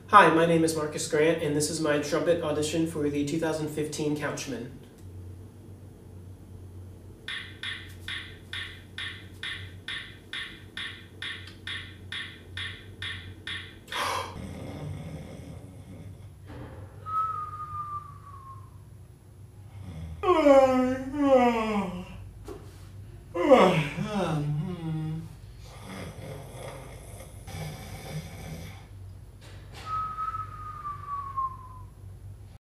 Hi, my name is Marcus Grant, and this is my trumpet audition for the 2015 Couchmen.